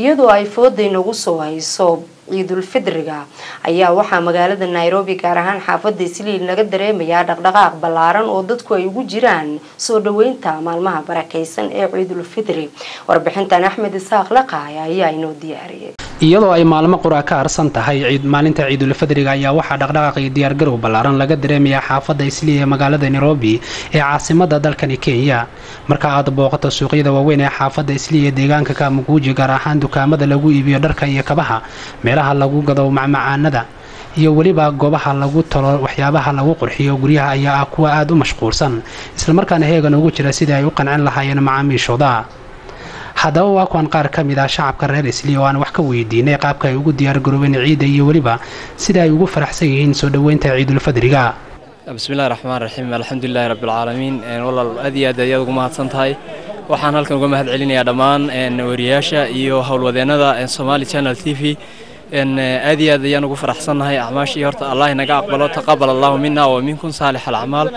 iyadoo ay fooday nagu soo hayso ciidul fidriga ayaa waxaa magaalada Nairobi gaar ahaan xaafadda Islii laga dareemayaa dhaqdhaqaaq ballaaran oo dadku ay ugu jiraan soo dhaweynta maalmaha barakeysan ee ciidul fidri. Warbixintan Axmed Isaaq Laqaaya ayaa inoo diyaariyay. iyadoo ay maalmo qura ka arsan tahay maalinta ciidul fidriga ayaa waxaa dhaqdhaqaaq iyo diyaar garow ballaaran laga dareemayaa xaafadda Islii ee magaalada Nairobi ee caasimadda dalkani Kenya. marka aad booqato suuqyada waaweyn ee xaafadda Islii ee deegaanka Kamukuji gaar ahaan dukaamada lagu iibiyo dharka iyo kabaha, meelaha lagu gado macmacaanada iyo waliba goobaha lagu talo waxyaabaha lagu qurxiyo guryaha ayaa kuwa aad u mashquulsan isla markaana heegan ugu jira sidii ay u qancin lahaayeen macaamiishooda. haddaba waa kuwan qaar ka mid ah shacabka reer Islii oo aan wax ka weydiinay qaabka ay ugu diyaar garoobeen ciidda iyo waliba sida ay ugu faraxsan yihiin soo dhaweynta ciidul fidriga. bismillaahir rahmaanir rahiim alxamdulillaahi rabbil caalamiin walaal aad iyo aad ayaad ugu mahadsantahay. waxaan halkan uga mahad celinayaa dhammaan wariyaasha iyo howlwadeennada Somali Channel TV aad iyo aad ayaan ugu faraxsanahay acmaashii horta Allah inaga aqbalo taqabbal Allahu minna wa minkum saalihal a'maal.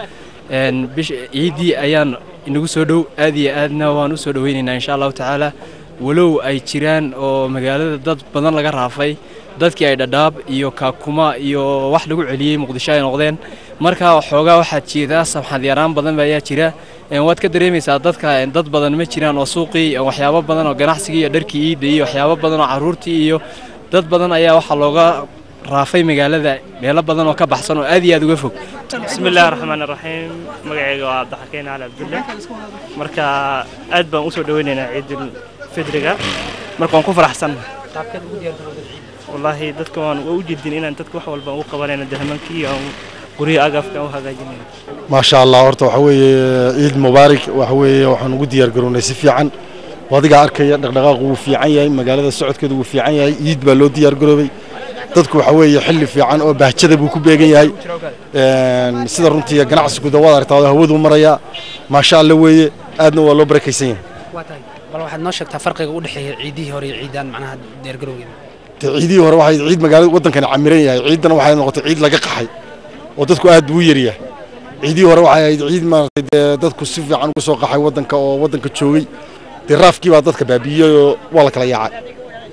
ciidii ayaan inagu soo dhow aad iyo aadna waan u soo dhaweynaynaa insha Allah taala walow ay jiraan oo magaalada dad badan laga raafay dadkii ay dhadhaab iyo Kakuma iyo wax lagu celiyay Muqdisho ay noqdeen marka xoogaa waxa jeeda sabxad yaraan badan ayaa jira waad ka dareemaysaa dadka dad badan ma jiraan oo suuqii waxyaabo badan oo ganacsiga iyo dharkii iid iyo waxyaabo badan oo caruurtii iyo dad badan ayaa waxa looga raafay magaalada meelo badan oo ka baxsan oo aad iyo aad uga fog. bismillaahir rahmaanir rahiim magacayga waa Abdixakiin Ali Abdulle marka aad baan u soo dhaweynaynaa ciidul fidriga marka waan ku faraxsanahay qaabkeed ugu diyaar garowday ciid wallahi dadka waan u jeedin inaan dadka wax walba ugu qabanayna dahmankii oo guriga agafka u hagaajinayna ma sha Allah horta waxa weeye ciid mubaarak waxa weeye waxaan ugu diyaar garownay si fiican wadiga arkaya dhaqdhaqaaq uu fiican yahay magaalada socodkeedu uu fiican yahay ciid baa loo diyaar garoobay dadku waxa weeye xilli fiican oo bahjada buu ku beegan yahay sida runtii ganacsigu dawada aragtay hawadu maraya ma sha Allah weeye aadna waa loo barakaysan yahay bal waxaad noo sheegtaa farqiga u dhaxeeya ciidii hore iyo ciidan macnaha diyaar garowgeeda. ciidii hore waxay ciid magaalada wadankan camiran yahay ciidan waxay noqotay ciid laga qaxay oo dadku aad buu yariyaa. ciidii hore waxay ahayd ciid maartay dadku si fiican ugu soo qaxay wadanka oo wadanka joogay diraafkii baa dadka baabiyay oo waa la kala yaacay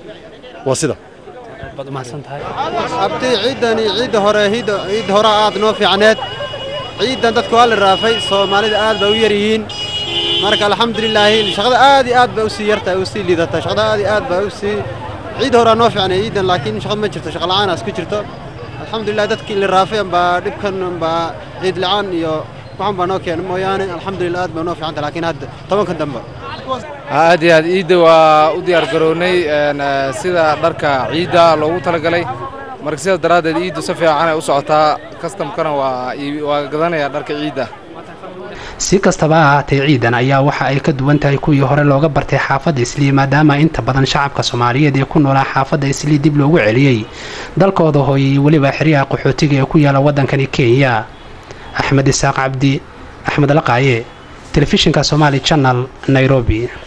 waa sida bad ma santahay abti ciid hore aad noo fiicneed ciidan dadku waa la raafay Soomaalida aad bay u yaryihiin marka alxamdulillah shaqada aad iyo aad bay u sii yartay u sii liidatay shaqada aad iyo aad bay u sii ciid hore noo fiicnay ciidan laakiin shaqada ma jirto shaqo la'aan asku jirto alxamdulillah dadkii la raafay baa dibkan baa ciid la'aan iyo waxaan baa noo keenay mooyaane alxamdulillah aad baa noo fiicnay laakiin hadda tobanka dambe aad iyo aad ciidda waa u diyaar garownay sida dharka ciidda loogu talagalay marka sida daraadeed ciiddu si fiican ay u socotaa customkana waa gadanaya dharka ciidda. si kastaba ahaatee ciidan ayaa waxa ay ka duwan tahay kuwii hore looga bartay xaafadda Islii maadaama inta badan shacabka Soomaaliyeed ee ku noolaa xaafadda Islii dib loogu celiyay dalkooda hooyay waliba xiriyaha qaxootiga ee ku yaala wadankani Kenya. Axmed Isaaq Cabdi Axmed Laqaaye telefishinka Somali Channel Nairobi.